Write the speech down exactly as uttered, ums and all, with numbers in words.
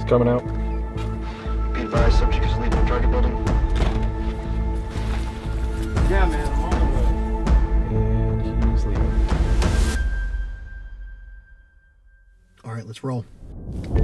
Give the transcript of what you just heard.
He's coming out. Be advised, subject is leaving the target building. Yeah, man, I'm on the way. And he's leaving. All right, let's roll.